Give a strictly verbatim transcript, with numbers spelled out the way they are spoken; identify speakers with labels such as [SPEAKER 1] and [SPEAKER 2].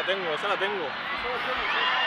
[SPEAKER 1] tengo, esa la tengo.
[SPEAKER 2] Eso lo tienes, sí.